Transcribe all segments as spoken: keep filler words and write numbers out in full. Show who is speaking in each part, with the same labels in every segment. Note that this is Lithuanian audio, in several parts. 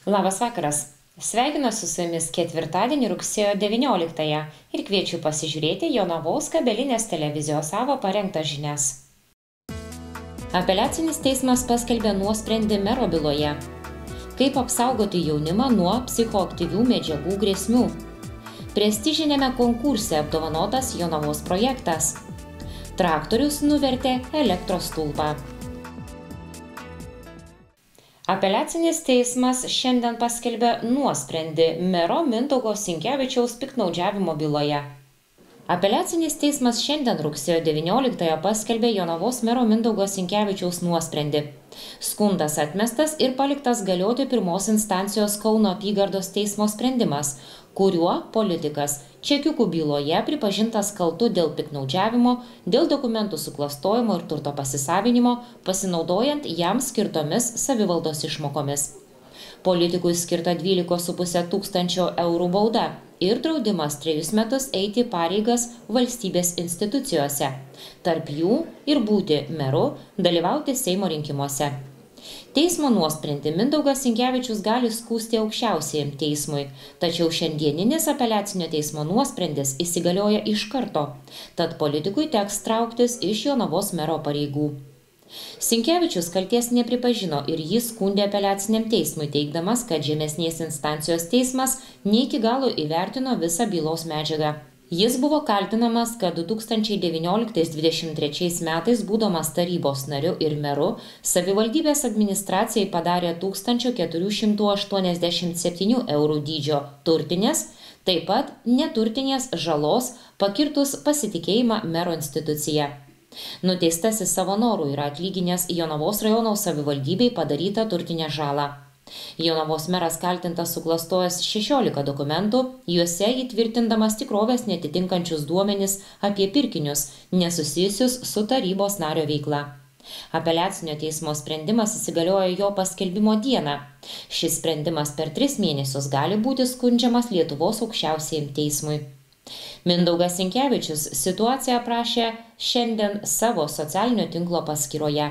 Speaker 1: Labas vakaras. Sveikinuosi su jumis ketvirtadienį rugsėjo devynioliktąją ir kviečiu pasižiūrėti Jonavos kabelinės televizijos savo parengtas žinias. Apeliacinis teismas paskelbė nuosprendį mero byloje. Kaip apsaugoti jaunimą nuo psichoaktyvių medžiagų grėsmių. Prestižinėme konkurse apdovanotas Jonavos projektas. Traktorius nuvertė elektros stulpą. Apeliacinis teismas šiandien paskelbė nuosprendį mero Mindaugo Sinkevičiaus piktnaudžiavimo byloje. Apeliacinis teismas šiandien rugsėjo devynioliktąją paskelbė Jonavos mero Mindaugo Sinkevičiaus nuosprendį. Skundas atmestas ir paliktas galioti pirmos instancijos Kauno apygardos teismo sprendimas, kuriuo politikas čekiukų byloje pripažintas kaltu dėl piktnaudžiavimo, dėl dokumentų suklastojimo ir turto pasisavinimo, pasinaudojant jam skirtomis savivaldos išmokomis. Politikui skirta dvylika su puse tūkstančio eurų bauda ir draudimas trejus metus eiti pareigas valstybės institucijose, tarp jų ir būti meru, dalyvauti Seimo rinkimuose. Teismo nuosprendį Mindaugas Sinkevičius gali skųsti aukščiausiajam teismui, tačiau šiandieninis apeliacinio teismo nuosprendis įsigalioja iš karto, tad politikui teks trauktis iš Jonavos mero pareigų. Sinkevičius kalties nepripažino ir jį skundė apeliaciniam teismui, teigdamas, kad žemesnės instancijos teismas ne iki galo įvertino visą bylos medžiagą. Jis buvo kaltinamas, kad du tūkstančiai devynioliktais dvidešimt trečiais metais, būdamas tarybos nariu ir meru, savivaldybės administracijai padarė tūkstančio keturių šimtų aštuoniasdešimt septynių eurų dydžio turtinės, taip pat neturtinės žalos pakirtus pasitikėjimą mero institucija. Nuteistasis savo norų yra atlyginęs Jonavos rajono savivaldybei padarytą turtinę žalą. Jonavos meras kaltintas suklastojęs šešiolika dokumentų, juose įtvirtindamas tikrovės netitinkančius duomenis apie pirkinius, nesusijusius su tarybos nario veikla. Apeliacinio teismo sprendimas įsigalioja jo paskelbimo dieną. Šis sprendimas per tris mėnesius gali būti skundžiamas Lietuvos aukščiausiajam teismui. Mindaugas Sinkevičius situaciją aprašė šiandien savo socialinio tinklo paskyroje.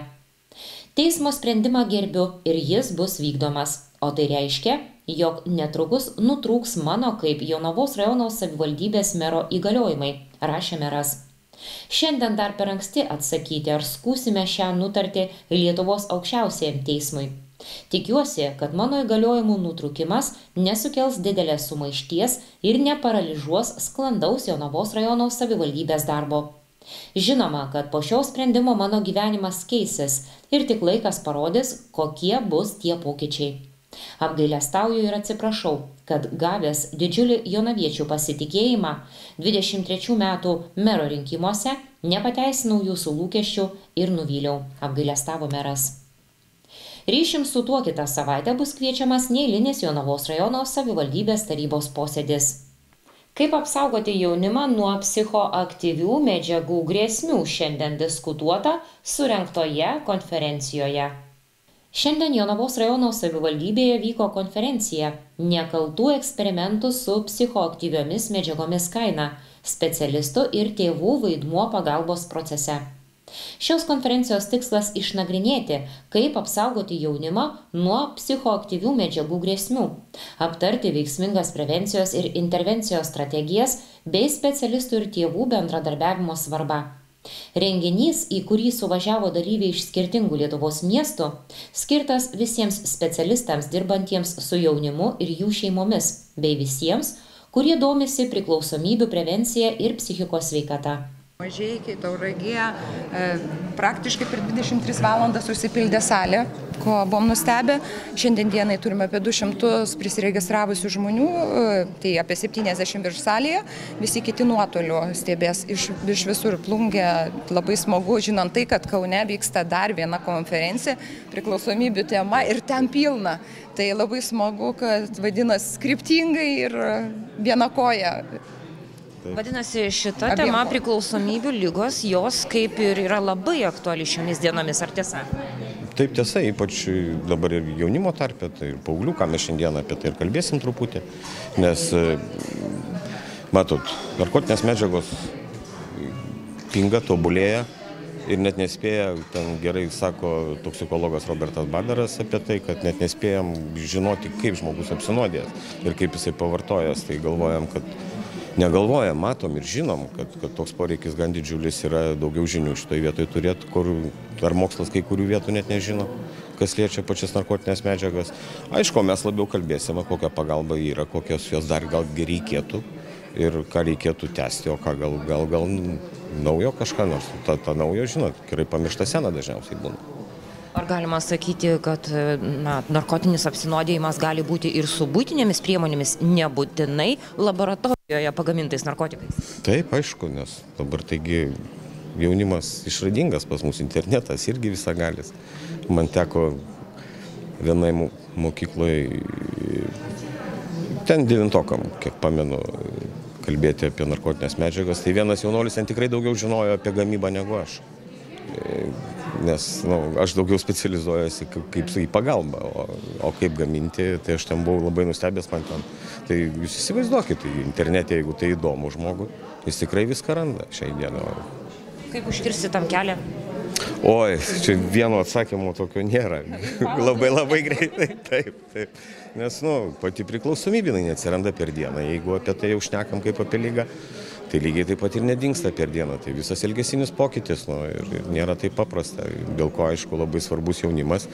Speaker 1: Teismo sprendimą gerbiu ir jis bus vykdomas, o tai reiškia, jog netrukus nutrūks mano kaip Jonavos rajono savivaldybės mero įgaliojimai, rašė meras. Šiandien dar per anksti atsakyti, ar skųsime šią nutartį Lietuvos aukščiausiajam teismui. Tikiuosi, kad mano įgaliojimų nutrūkimas nesukels didelės sumaišties ir neparalyžuos sklandaus Jonavos rajono savivaldybės darbo. Žinoma, kad po šio sprendimo mano gyvenimas keisis ir tik laikas parodys, kokie bus tie pokyčiai. Apgailestauju ir atsiprašau, kad gavęs didžiulį jonaviečių pasitikėjimą dvidešimt trečių metų mero rinkimuose nepateisinau jūsų lūkesčių ir nuvyliau, apgailestavo meras. Ryšim su tuo kitą savaitę bus kviečiamas neeilinis Jonavos rajono savivaldybės tarybos posėdis. Kaip apsaugoti jaunimą nuo psichoaktyvių medžiagų grėsmių šiandien diskutuota surengtoje konferencijoje. Šiandien Jonavos rajono savivaldybėje vyko konferencija Nekaltų eksperimentų su psichoaktyviomis medžiagomis kaina, specialistų ir tėvų vaidmuo pagalbos procese. Šios konferencijos tikslas išnagrinėti, kaip apsaugoti jaunimą nuo psichoaktyvių medžiagų grėsmių, aptarti veiksmingas prevencijos ir intervencijos strategijas bei specialistų ir tėvų bendradarbiavimo svarbą. Renginys, į kurį suvažiavo dalyviai iš skirtingų Lietuvos miestų, skirtas visiems specialistams dirbantiems su jaunimu ir jų šeimomis, bei visiems, kurie domisi priklausomybių prevencija ir psichikos sveikata.
Speaker 2: Mažeikiai, Tauragė, praktiškai per dvidešimt tris valandas užsipildė salę, ko buvom nustebę. Šiandien dienai turime apie du šimtus prisiregistravusių žmonių, tai apie septyniasdešimt virš salėje, visi kiti nuotoliu stebės iš, iš visur plungė. Labai smagu, žinant tai, kad Kaune vyksta dar viena konferencija, priklausomybių tema ir ten pilna. Tai labai smagu, kad vadinasi skriptingai ir viena koja.
Speaker 3: Vadinasi, šita tema priklausomybių lygos, jos kaip ir yra labai aktuali šiomis dienomis, ar tiesa?
Speaker 4: Taip tiesa, ypač dabar ir jaunimo tarpe, tai ir paauglių, ką mes šiandien apie tai ir kalbėsim truputį, nes, matot, narkotinės medžiagos pinga, tobulėja, ir net nespėja, ten gerai sako toksikologas Robertas Badaras apie tai, kad net nespėjam žinoti, kaip žmogus apsinuodėjęs ir kaip jisai pavartojęs. Tai galvojam, kad negalvojam, matom ir žinom, kad, kad toks poreikis gan didžiulis, yra daugiau žinių šitoje vietoje turėti, kur ar mokslas kai kurių vietų net nežino, kas liečia pačias narkotinės medžiagas. Aišku, mes labiau kalbėsime, kokia pagalba yra, kokios jos dar gal reikėtų ir ką reikėtų tęsti, o ką gal, gal, gal naujo kažką, nors ta, ta naujo, žinot, gerai pamiršta sena dažniausiai būna.
Speaker 3: Ar galima sakyti, kad na, narkotinis apsinuodijimas gali būti ir su buitinėmis priemonėmis, nebūtinai laboratorijoje pagamintais narkotikais?
Speaker 4: Taip, aišku, nes dabar taigi jaunimas išradingas, pas mus internetas irgi visagalis. Man teko vienai mokykloje, ten devintokam, kiek pamenu, kalbėti apie narkotinės medžiagas, tai vienas jaunuolis ten tikrai daugiau žinojo apie gamybą negu aš. Nes nu, aš daugiau specializuojuosi kaip, kaip į pagalbą, o, o kaip gaminti, tai aš ten buvau labai nustebęs man ten. Tai jūs įsivaizduokit, tai internete, jeigu tai įdomu žmogui, jis tikrai viską randa šiai dieną.
Speaker 3: Kaip užkirsti tam kelią?
Speaker 4: Oi, čia vieno atsakymo tokio nėra. Labai labai greitai, taip, taip. Nes, nu, pati priklausomybė neatsiranda per dieną. Jeigu apie tai jau šnekam kaip apie ligą, tai lygiai taip pat ir nedingsta per dieną. Tai visas elgesinis pokytis, nu, ir, ir nėra taip paprasta. Dėl ko, aišku, labai svarbus jaunimas.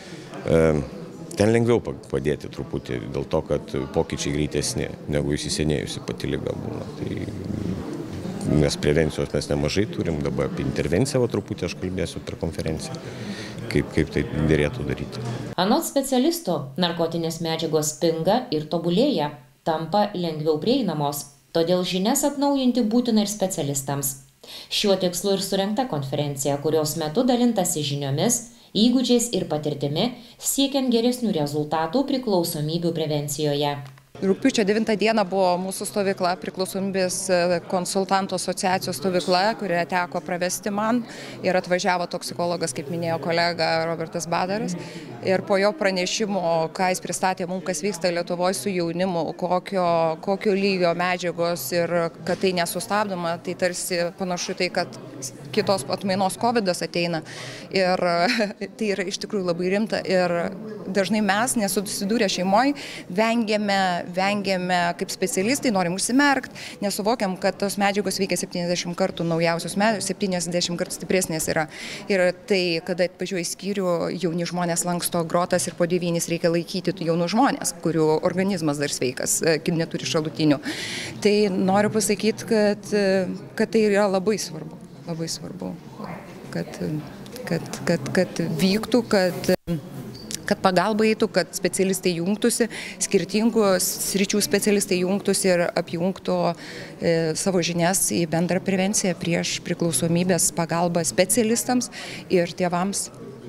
Speaker 4: E, ten lengviau padėti truputį, dėl to, kad pokyčiai greitesni, negu įsisenėjusi pati liga būna. Tai, nes prevencijos mes nemažai turim, dabar apie intervenciją, o truputį aš kalbėsiu per konferenciją, kaip, kaip tai dėrėtų daryti.
Speaker 1: Anot specialistų, narkotinės medžiagos pinga ir tobulėja, tampa lengviau prieinamos, todėl žinias atnaujinti būtina ir specialistams. Šiuo tikslu ir surengta konferencija, kurios metu dalintasi žiniomis, įgūdžiais ir patirtimi, siekiant geresnių rezultatų priklausomybių prevencijoje.
Speaker 2: Rugpjūčio devintą dieną buvo mūsų stovykla, priklausomybės konsultantų asociacijos stovykla, kurią teko pravesti man, ir atvažiavo toksikologas, kaip minėjo kolega Robertas Badaras. Ir po jo pranešimo, ką jis pristatė mums, kas vyksta Lietuvoje su jaunimu, kokio, kokio lygio medžiagos ir kad tai nesustabdoma, tai tarsi panašu tai, kad kitos atmainos kovidas ateina. Ir tai yra iš tikrųjų labai rimta ir dažnai mes, nesusidūrę šeimoje, vengiame, vengiame kaip specialistai, norim užsimerkti, nesuvokiam, kad tos medžiagos veikia septyniasdešimt kartų naujausios medžiagos, septyniasdešimt kartų stipresnės yra. Ir tai, kada atvažiuoja į skyrių, jauni žmonės lanksto grotas ir po devynis reikia laikyti jaunų žmonės, kurių organizmas dar sveikas, neturi šalutinių. Tai noriu pasakyti, kad, kad tai yra labai svarbu, labai svarbu, kad, kad, kad, kad vyktų, kad kad pagalba eitų, kad specialistai jungtųsi, skirtingų sričių specialistai jungtųsi ir apjungtų e, savo žinias į bendrą prevenciją prieš priklausomybės pagalbą specialistams ir tėvams.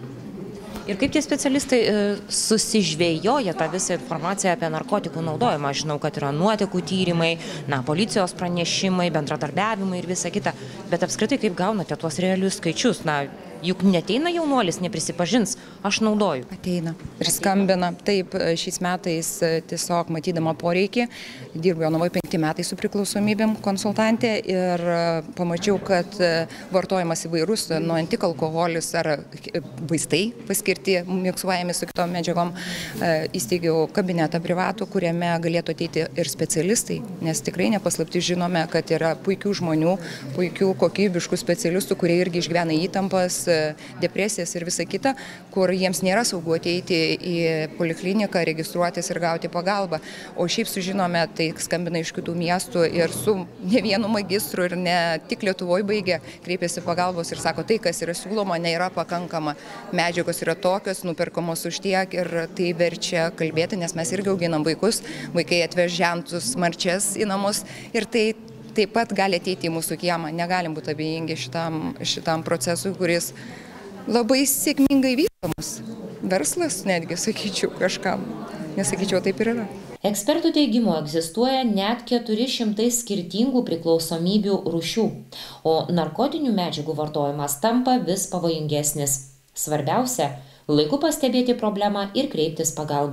Speaker 3: Ir kaip tie specialistai e, susižvėjoja tą visą informaciją apie narkotikų naudojimą? Aš žinau, kad yra nuotekų tyrimai, na, policijos pranešimai, bendradarbiavimai ir visa kita, bet apskritai kaip gaunate tuos realius skaičius? Na, juk neteina jaunuolis, neprisipažins, aš naudoju.
Speaker 2: Ateina ir skambina. Taip, šiais metais tiesiog matydama poreikį, dirbu jau nuo penkti metai su priklausomybėm konsultantė ir pamačiau, kad vartojimas įvairus, nuo tik alkoholis ar vaistai paskirti, miksuojami su kitom medžiagom. Įsteigiau kabinetą privatų, kuriame galėtų ateiti ir specialistai, nes tikrai nepaslapti žinome, kad yra puikių žmonių, puikių kokybiškų specialistų, kurie irgi išgyvena įtampas, depresijas ir visa kita, kur jiems nėra saugu ateiti į polikliniką, registruotis ir gauti pagalbą. O šiaip sužinome, tai skambina iš kitų miestų ir su ne vienu magistru ir ne tik Lietuvoje baigė, kreipėsi pagalbos ir sako, tai, kas yra siūloma, nėra pakankama. Medžiagos yra tokios, nuperkamos už tiek ir tai verčia kalbėti, nes mes irgi auginam vaikus, vaikai atveš žentus marčias į namus ir tai taip pat gali ateiti į mūsų kiemą. Negalim būti abejingi šitam, šitam procesui, kuris labai sėkmingai vystomas. Verslas netgi, sakyčiau, kažkam. Nesakyčiau, taip ir yra.
Speaker 1: Ekspertų teigimu egzistuoja net keturi šimtai skirtingų priklausomybių rūšių, o narkotinių medžiagų vartojimas tampa vis pavojingesnis. Svarbiausia – laiku pastebėti problemą ir kreiptis pagalbos.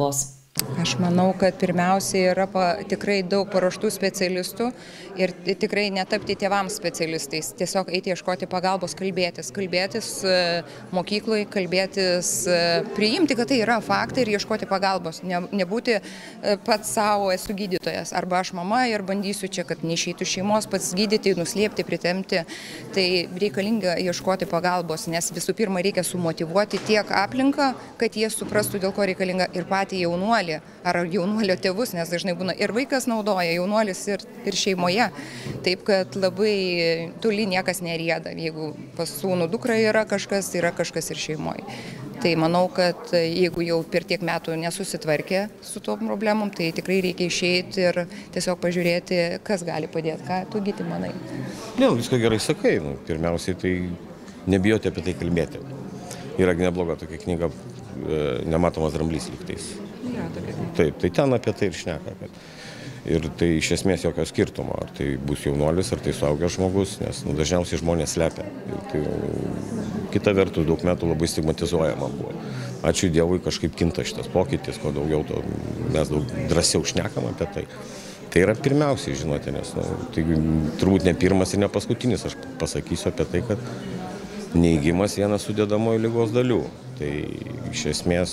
Speaker 2: Aš manau, kad pirmiausia yra pa, tikrai daug paruoštų specialistų ir tikrai netapti tėvams specialistais. Tiesiog eiti ieškoti pagalbos, kalbėtis, kalbėtis mokykloje, kalbėtis, priimti, kad tai yra faktai ir ieškoti pagalbos. Ne, nebūti pats savo esu gydytojas arba aš mama ir bandysiu čia, kad neišeitų šeimos, pats gydyti, nuslėpti, pritemti. Tai reikalinga ieškoti pagalbos, nes visų pirma reikia sumotyvuoti tiek aplinką, kad jie suprastų, dėl ko reikalinga ir patį jaunuolį ar jaunuolio tėvus, nes dažnai būna ir vaikas naudoja, jaunuolis ir, ir šeimoje. Taip, kad labai toli niekas nerieda. Jeigu pas sūnų dukra yra kažkas, tai yra kažkas ir šeimoje. Tai manau, kad jeigu jau per tiek metų nesusitvarkė su tuo problemom, tai tikrai reikia išeiti ir tiesiog pažiūrėti, kas gali padėti, ką tu Gyti manai.
Speaker 4: Ne, viską gerai sakai. Nu, pirmiausiai, tai nebijoti apie tai kalbėti. Yra nebloga tokia knyga Nematomas dramblys lygtais. Taip, tai ten apie tai ir šneka. Kad... Ir tai iš esmės jokio skirtumo, ar tai bus jaunuolis, ar tai suaugęs žmogus, nes nu, dažniausiai žmonės slepia. Tai, kita vertus, daug metų labai stigmatizuojama buvo. Ačiū Dievui, kažkaip kinta šitas pokytis, kuo daugiau to mes daug drąsiau šnekam apie tai. Tai yra pirmiausiai, žinote, nes nu, tai turbūt ne pirmas ir ne paskutinis, aš pasakysiu apie tai, kad neigimas vienas sudedamųjų ligos dalių. Tai iš esmės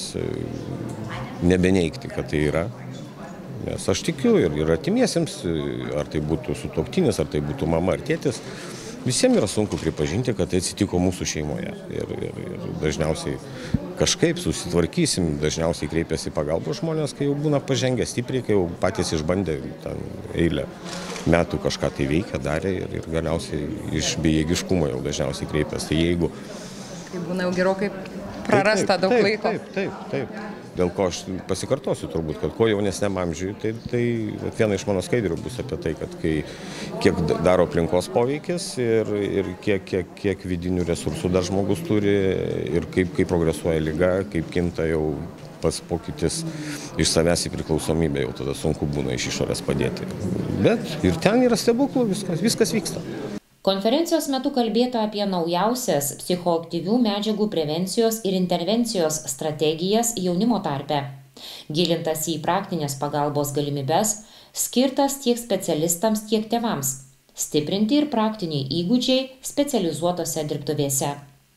Speaker 4: nebeneigti, kad tai yra. Nes aš tikiu ir, ir artimiesiems, ar tai būtų sutuoktinis, ar tai būtų mama ar tėtis, visiems yra sunku pripažinti, kad tai atsitiko mūsų šeimoje. Ir, ir, ir dažniausiai kažkaip susitvarkysim, dažniausiai kreipiasi pagalbos žmonės, kai jau būna pažengę stipriai, kai jau patys išbandė ten eilę metų kažką tai veikia, darė ir, ir galiausiai iš bejėgiškumo jau dažniausiai kreipiasi. Tai jeigu...
Speaker 2: Kai būna jau gerokai prarasta
Speaker 4: taip,
Speaker 2: daug
Speaker 4: taip,
Speaker 2: laiko.
Speaker 4: Taip, taip, taip. Dėl ko aš pasikartosiu turbūt, kad kuo jaunesniam amžiui, tai, tai viena iš mano skaidrių bus apie tai, kad kai, kiek daro aplinkos poveikis ir, ir kiek, kiek, kiek vidinių resursų dar žmogus turi ir kaip, kaip progresuoja liga, kaip kinta jau pats pokytis iš savęs į priklausomybę, jau tada sunku būna iš išorės padėti. Bet ir ten yra stebuklų, viskas, viskas vyksta.
Speaker 1: Konferencijos metu kalbėta apie naujausias psichoaktyvių medžiagų prevencijos ir intervencijos strategijas jaunimo tarpe. Gilintas į praktinės pagalbos galimybes, skirtas tiek specialistams, tiek tėvams. Stiprinti ir praktiniai įgūdžiai specializuotose dirbtuvėse.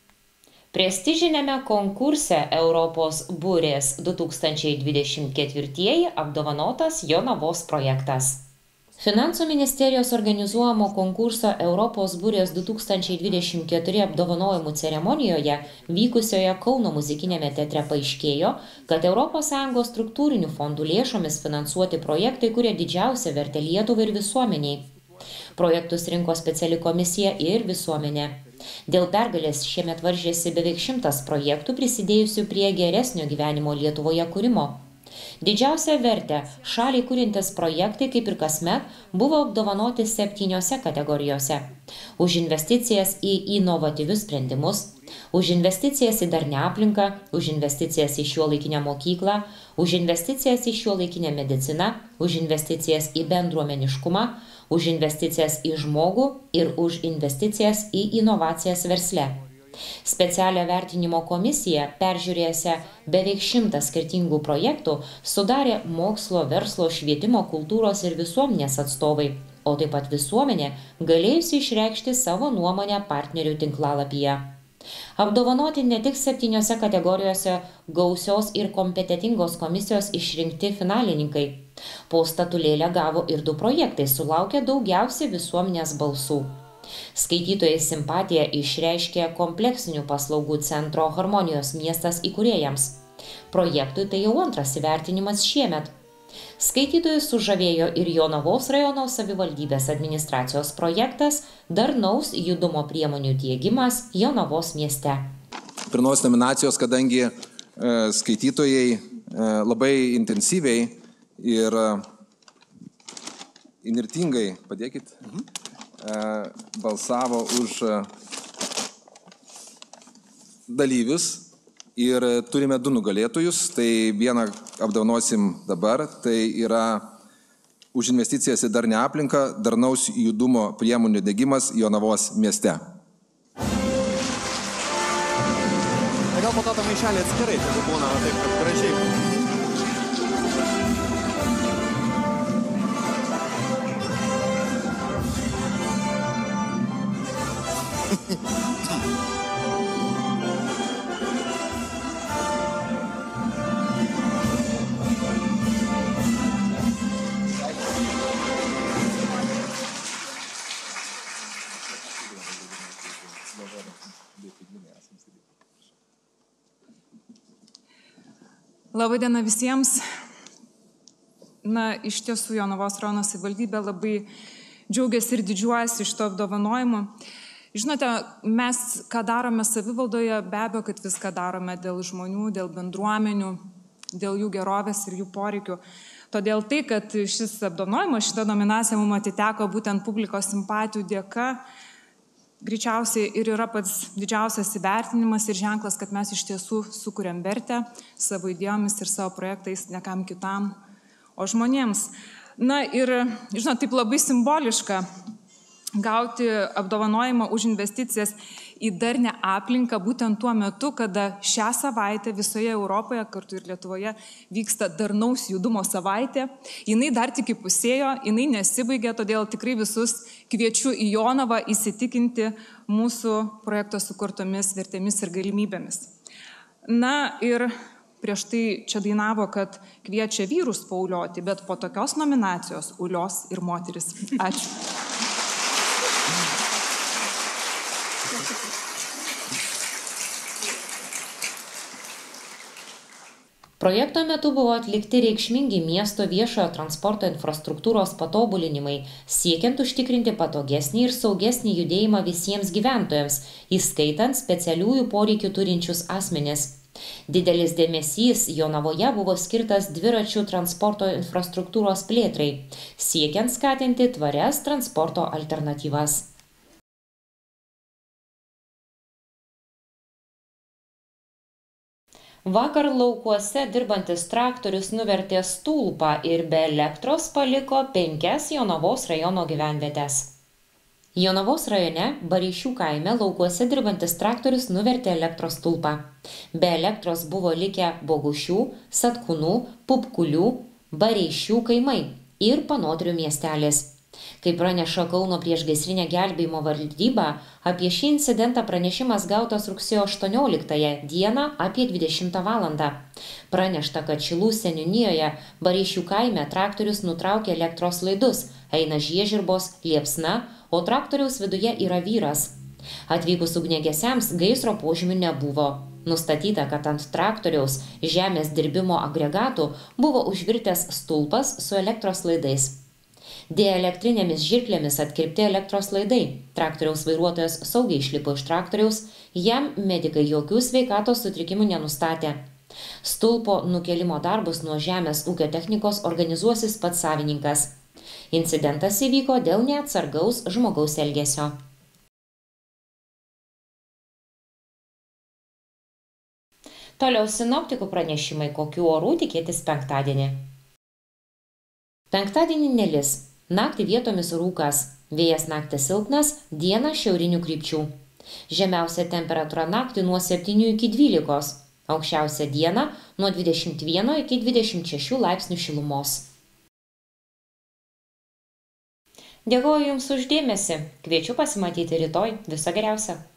Speaker 1: Prestižiniame konkurse Europos burės du tūkstančiai dvidešimt ketvirtieji apdovanotas Jonavos projektas. Finansų ministerijos organizuojamo konkurso Europos burės du tūkstančiai dvidešimt keturi apdovanojimų ceremonijoje vykusioje Kauno muzikiniame teatre paaiškėjo, kad Europos Sąjungos struktūrinių fondų lėšomis finansuoti projektai kuria didžiausią vertę Lietuvai ir visuomeniai. Projektus rinko speciali komisija ir visuomenė. Dėl pergalės šiemet varžėsi beveik šimtas projektų prisidėjusių prie geresnio gyvenimo Lietuvoje kūrimo. Didžiausią vertę šaliai kuriantis projektai, kaip ir kasmet, buvo apdovanoti septyniose kategorijose. Už investicijas į inovatyvius sprendimus, už investicijas į darnią aplinką, už investicijas į šiuolaikinę mokyklą, už investicijas į šiuolaikinę mediciną, už investicijas į bendruomeniškumą, už investicijas į žmogų ir už investicijas į inovacijas versle. Specialią vertinimo komisiją, peržiūrėjusią beveik šimtą skirtingų projektų, sudarė mokslo, verslo, švietimo, kultūros ir visuomenės atstovai, o taip pat visuomenė galėjusi išreikšti savo nuomonę partnerių tinklalapyje. Apdovanoti ne tik septyniose kategorijose gausios ir kompetentingos komisijos išrinkti finalininkai. Po statulėlę gavo ir du projektai, sulaukė daugiausiai visuomenės balsų. Skaitytojai simpatiją išreiškė kompleksinių paslaugų centro Harmonijos miestas įkūrėjams. Projektui tai jau antras įvertinimas šiemet. Skaitytojai sužavėjo ir Jonavos rajono savivaldybės administracijos projektas darnaus judumo priemonių diegimas Jonavos mieste.
Speaker 5: Pirmos nominacijos, kadangi e, skaitytojai e, labai intensyviai ir e, inirtingai, padėkit, mhm. balsavo už dalyvius ir turime du nugalėtojus, tai vieną apdovanosim dabar, tai yra už investicijas į darnią aplinką, darnaus judumo priemonių diegimas Jonavos mieste.
Speaker 6: Gal po to tą maišelį atskirai, tai būna taip, kad gražiai. Labadiena visiems. Na, iš tiesų, Jonavos rajono savivaldybė labai džiaugiasi ir didžiuojasi iš to apdovanojimo. Žinote, mes, ką darome savivaldoje, be abejo, kad viską darome dėl žmonių, dėl bendruomenių, dėl jų gerovės ir jų poreikių. Todėl tai, kad šis apdovanojimas, šita nominacija mums atiteko būtent publikos simpatijų dėka, greičiausiai ir yra pats didžiausias įvertinimas ir ženklas, kad mes iš tiesų sukuriam vertę savo idėjomis ir savo projektais ne kam kitam, o žmonėms. Na ir, žinot, taip labai simboliška gauti apdovanojimą už investicijas į darnią aplinką būtent tuo metu, kada šią savaitę visoje Europoje, kartu ir Lietuvoje, vyksta darnaus judumo savaitė. Jinai dar tik įpusėjo, jinai nesibaigė, todėl tikrai visus kviečiu į Jonavą įsitikinti mūsų projekto sukurtomis vertėmis ir galimybėmis. Na ir prieš tai čia dainavo, kad kviečia vyrus paulioti, bet po tokios nominacijos ulios ir moteris. Ačiū.
Speaker 1: Projekto metu buvo atlikti reikšmingi miesto viešojo transporto infrastruktūros patobulinimai, siekiant užtikrinti patogesnį ir saugesnį judėjimą visiems gyventojams, įskaitant specialiųjų poreikių turinčius asmenis. Didelis dėmesys Jonavoje buvo skirtas dviračių transporto infrastruktūros plėtrai, siekiant skatinti tvarias transporto alternatyvas. Vakar laukuose dirbantis traktorius nuvertė stulpą ir be elektros paliko penkias Jonavos rajono gyvenvietes. Jonavos rajone, Bareišių kaime, laukuose dirbantis traktorius nuvertė elektros stulpą. Be elektros buvo likę Bogušių, Satkūnų, Pupkulių, Bareišių kaimai ir Panotrių miestelis. Kaip praneša Kauno priešgaisrinė gelbėjimo valdyba, apie šį incidentą pranešimas gautas rugsėjo aštuonioliktąją dieną apie dvidešimtą valandą. Pranešta, kad Šilų seniūnijoje Bareišių kaime traktorius nutraukė elektros laidus, eina žiežirbos, liepsna, o traktoriaus viduje yra vyras. Atvykus ugniagesiams gaisro požymių nebuvo. Nustatyta, kad ant traktoriaus žemės dirbimo agregatų buvo užvirtęs stulpas su elektros laidais. Dielektrinėmis žirklėmis atkirpti elektros laidai. Traktoriaus vairuotojas saugiai išlipo iš traktoriaus, jam medikai jokių sveikatos sutrikimų nenustatė. Stulpo nukelimo darbus nuo žemės ūkio technikos organizuosis pats savininkas. Incidentas įvyko dėl neatsargaus žmogaus elgesio. Toliau sinoptikų pranešimai, kokių orų tikėtis penktadienį. Penktadienį nelis. Naktį vietomis rūkas, vėjas naktį silpnas, dieną šiaurinių krypčių. Žemiausia temperatūra naktį nuo septynių iki dvylikos, aukščiausia diena nuo dvidešimt vieno iki dvidešimt šešių laipsnių šilumos. Dėkoju Jums už dėmesį, kviečiu pasimatyti rytoj, viso geriausio.